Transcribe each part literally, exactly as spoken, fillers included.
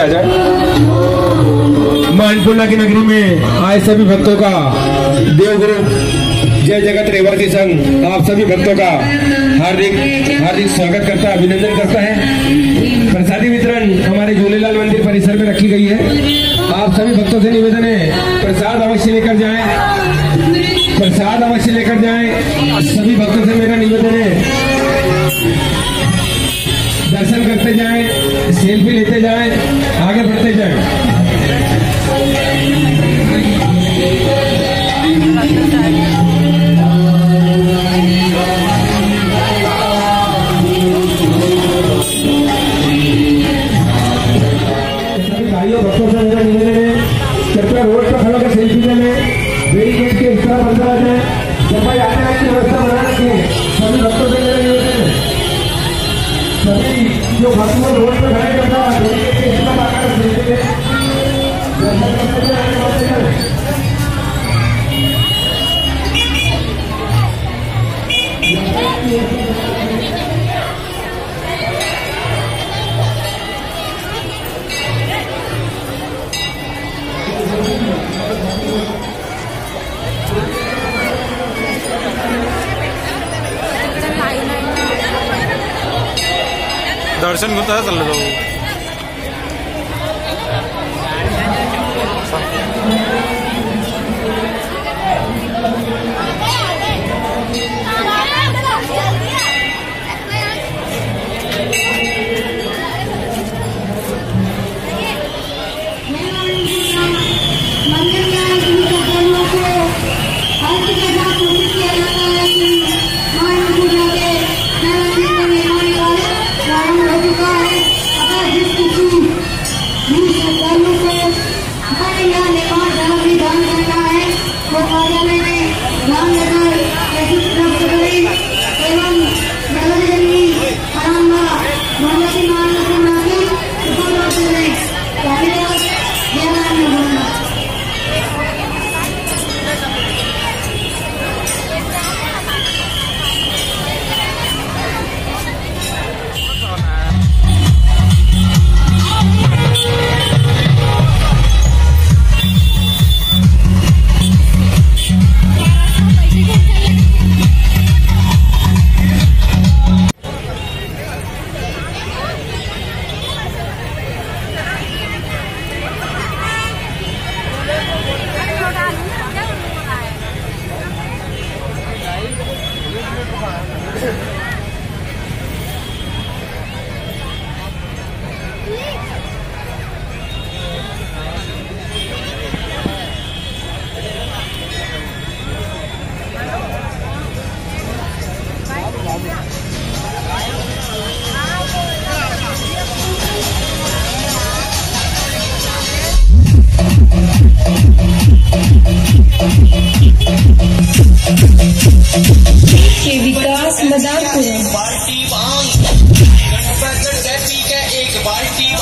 आ जाए। मां अन्नपूर्णा की नगरी में आए सभी भक्तों का देवगुरु जय जगत रेवासी संघ आप सभी भक्तों का हार्दिक हार्दिक स्वागत करता है, अभिनंदन करता है। प्रसादी वितरण हमारे झूलेलाल मंदिर परिसर में रखी गई है। आप सभी भक्तों से निवेदन है प्रसाद अवश्य लेकर जाएं, प्रसाद अवश्य लेकर जाएं। सभी भक्तों से मेरा निवेदन है दर्शन करते जाएं, सेल्फी लेते जाएं, आगे बढ़ते जाएं। भक्तों से मेरा निवेदन है कृपया रोड पर खड़ा कर सेल्फी लेने, बैरिकेड के इस तरह बंद आ जाए, सफाई आने आने की व्यवस्था बना रखें। सभी भक्तों से मेरा निवेदन है सभी जो भक्त रोड पर खड़े करता है बैरिकेड के इस तरह आकर सेल्फी लें। दर्शन होता है चल रहा के विकास मजाकपुर बाल्टी भांग एक बाल्टी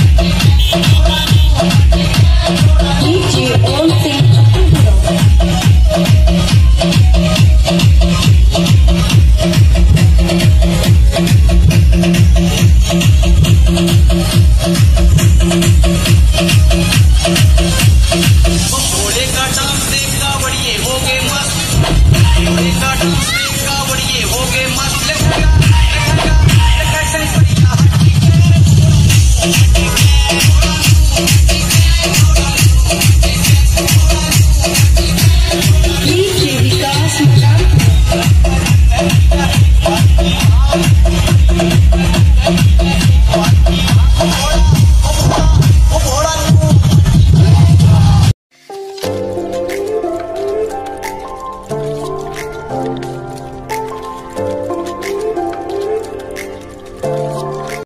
D J All Things बांग